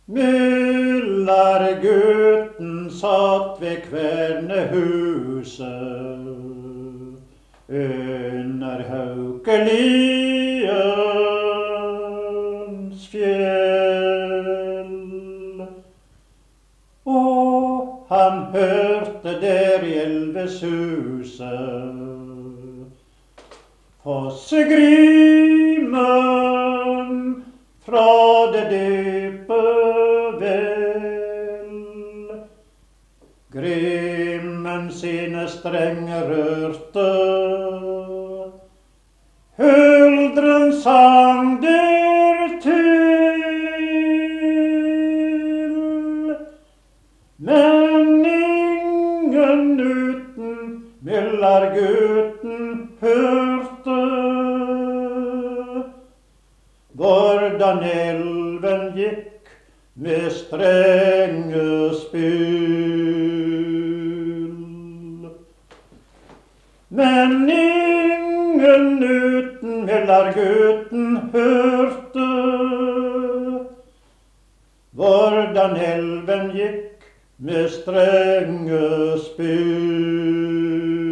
Myllargutten satt ved kvernehuset under Haukeliens fjell. Og han hørte der i elvesuset fossegrimen fra det dype vel. Grimmen sine strenger rørte, huldren sang der til. Men ingen uten myllargutten hørte hvordan elven gikk med strenge spyl. Men ingen uten myllargutten hørte hvordan elven gikk med strenge spyl.